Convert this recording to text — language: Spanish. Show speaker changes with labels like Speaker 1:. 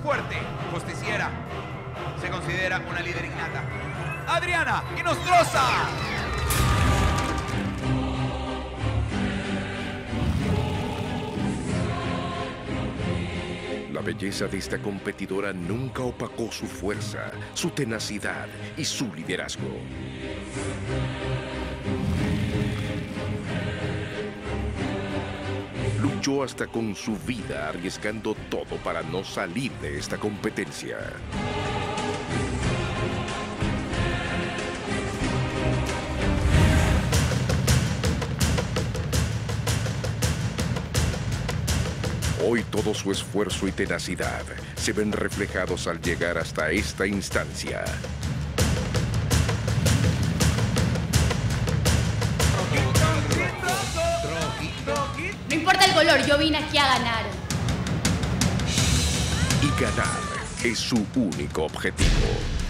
Speaker 1: fuerte, justiciera. Se considera una líder innata. Adriana Inostroza.
Speaker 2: La belleza de esta competidora nunca opacó su fuerza, su tenacidad y su liderazgo. Luchó hasta con su vida, arriesgando todo para no salir de esta competencia. Hoy todo su esfuerzo y tenacidad se ven reflejados al llegar hasta esta instancia.
Speaker 3: No importa el color, yo vine aquí a ganar.
Speaker 2: Y ganar es su único objetivo.